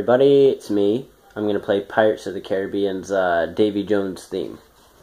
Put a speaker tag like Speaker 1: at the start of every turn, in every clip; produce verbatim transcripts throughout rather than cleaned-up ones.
Speaker 1: everybody, it's me. I'm going to play Pirates of the Caribbean's uh, Davy Jones theme.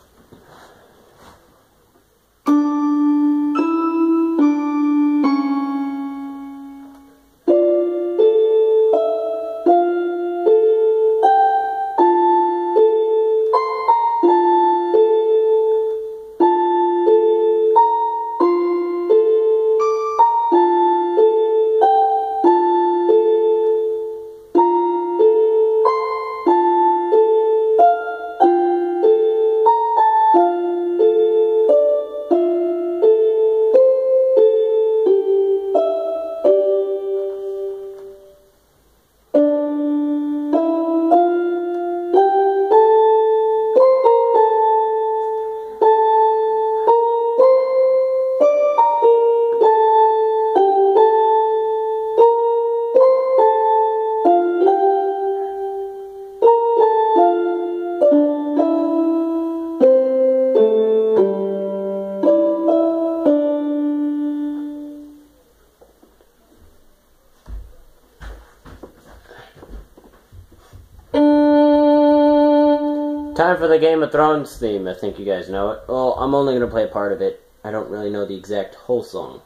Speaker 1: Time for the Game of Thrones theme. I think you guys know it. Well, I'm only going to play a part of it. I don't really know the exact whole song.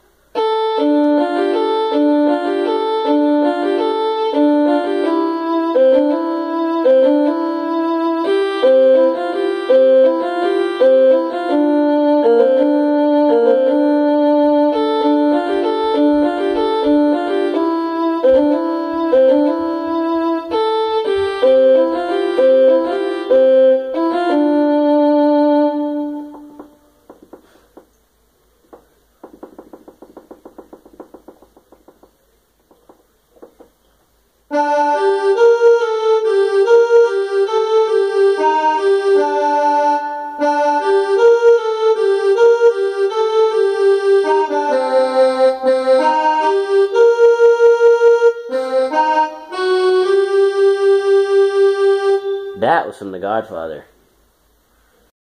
Speaker 1: That was from The Godfather.